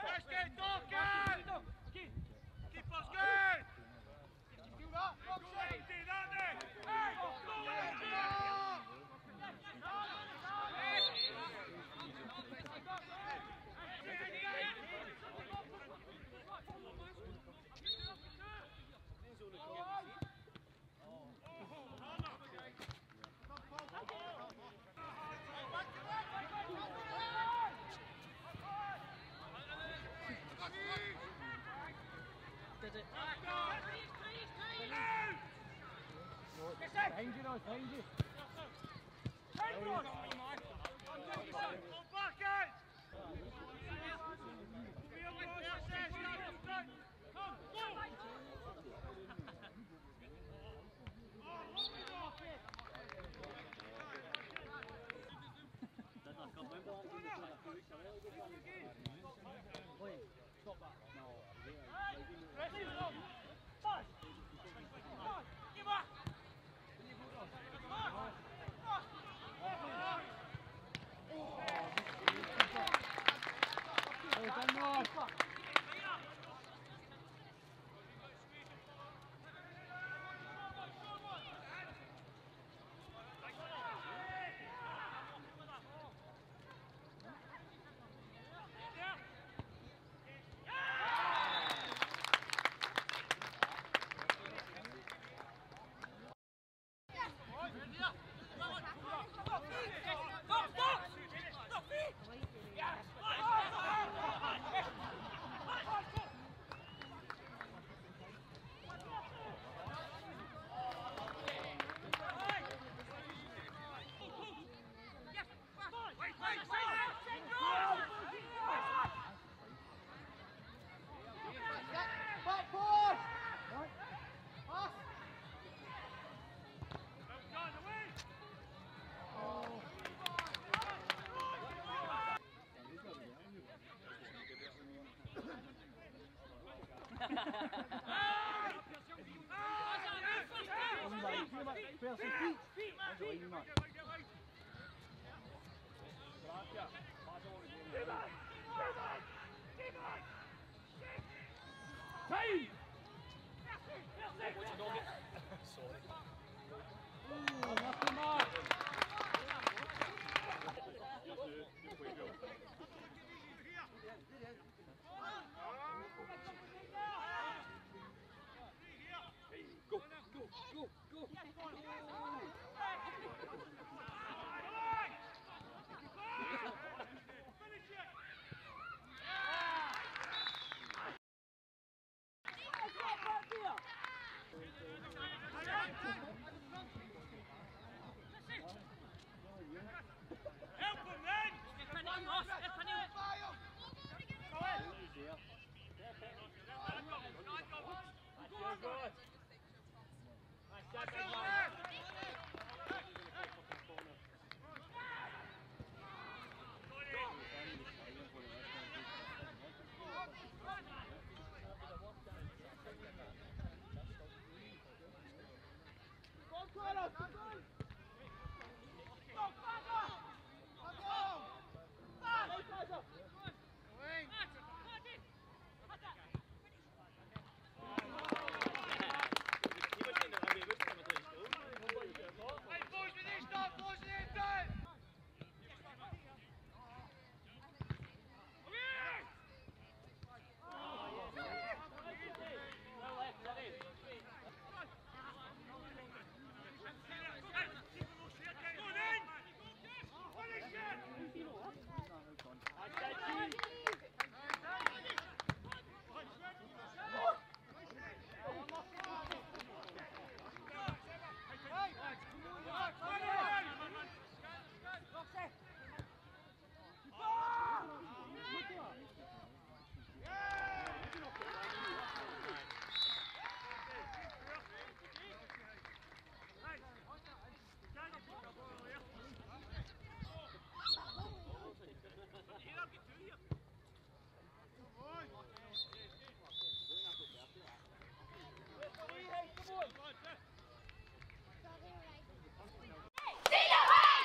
Behind you now, behind you. Stop that. No.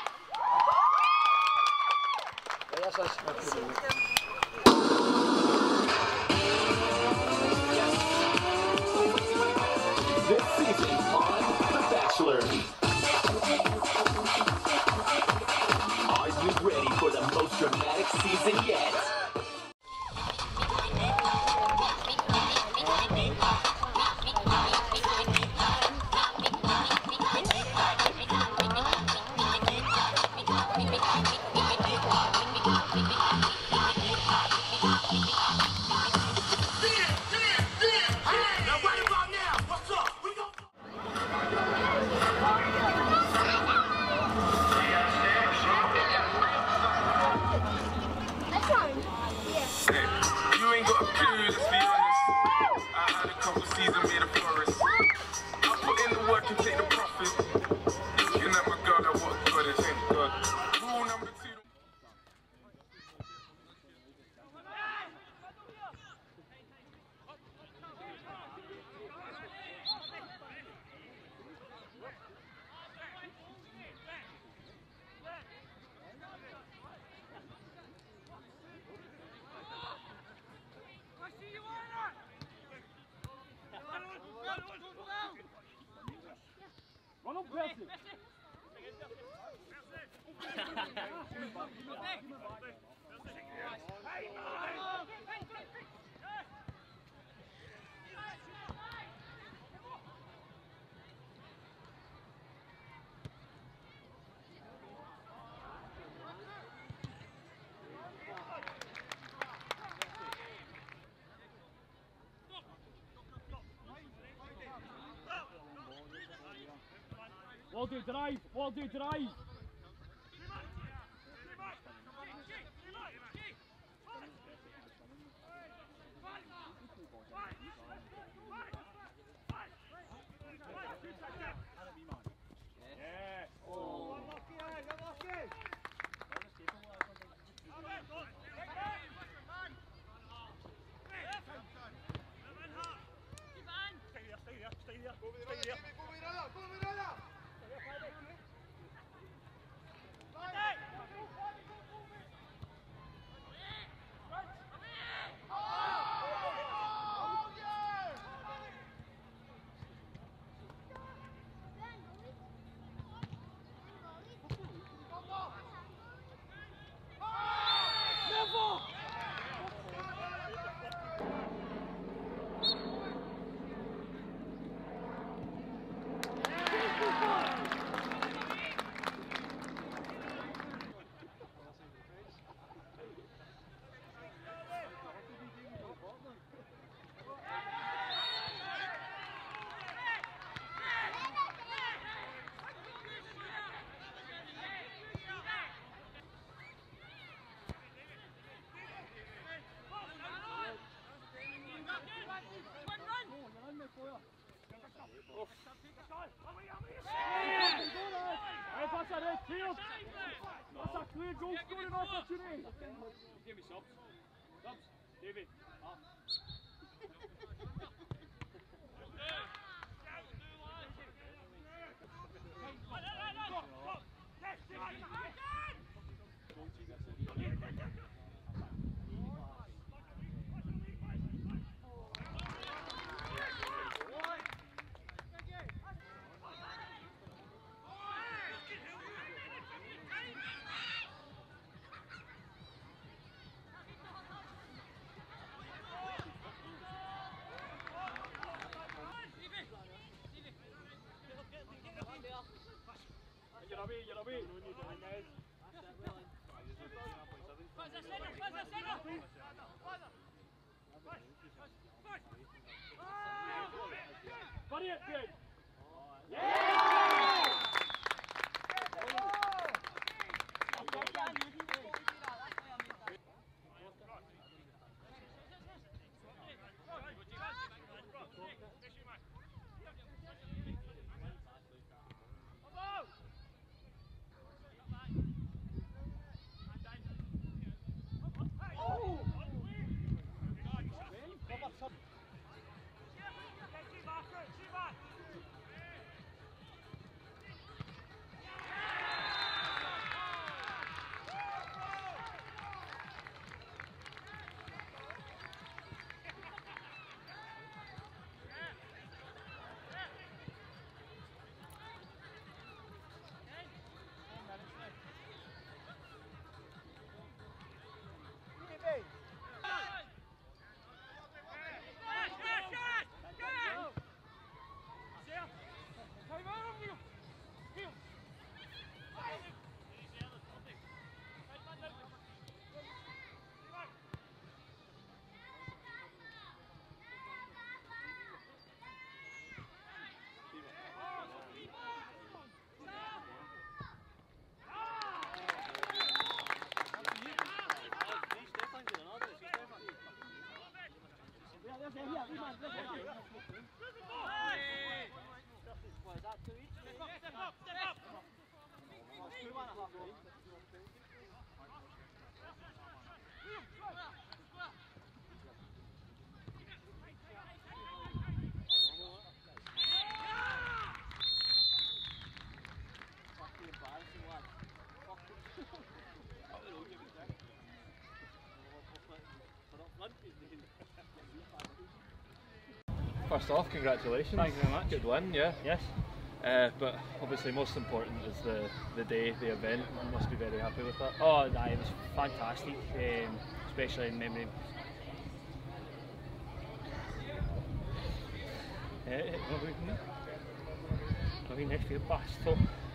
Yes, Well do, drive. Well do, drive. Yes. Oh. Stay there. That's a clear goal scoring opportunity. Give me subs. Subs. David. Up. You're away. Buddy it, big. First off, congratulations. Thank you very much. Good win, yeah. Yes. But obviously most important is the day, the event. You must be very happy with that. Oh, no, it was fantastic, especially in memory. I mean, if you're best,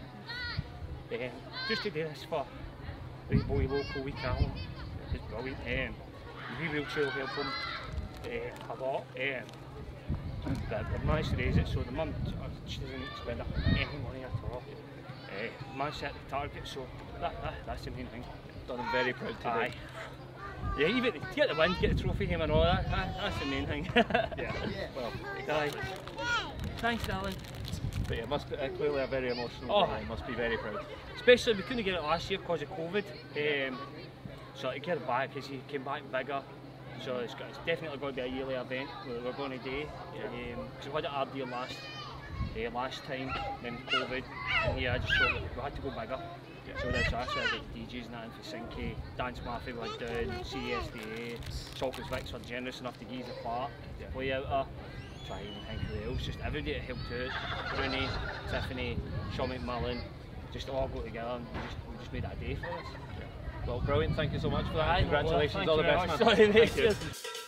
just to do this for the boy local week out, it was brilliant. The wheelchair will help him a lot. But they've managed to raise it, so the mum, she doesn't spend any money at all. Managed to hit the target, so that's the main thing. Done him very proud today. Aye. Yeah, even to get the win, get the trophy home and all that, that's the main thing. Yeah. Well, Aye. Thanks, darling. but yeah, must be, clearly a very emotional day. Must be very proud. Especially we couldn't get it last year because of COVID. So to get it back, because he came back bigger. So it's definitely going to be a yearly event we're going to do. Because we had it Ardere last time, then COVID. And yeah, I just thought we had to go bigger. So that's actually I got DJs and that in for Sinky, Dance Mafia went down, CSDA, Chocolate Vicks were generous enough to give us a part to play out of. Try and think who else, just everybody that helped out. Rooney, Tiffany, Sean McMillan, just all go together and we just made it a day for us. Well, brilliant, thank you so much for that. Congratulations, Thank all the you very best, much. man. Sorry, mate. Thank you.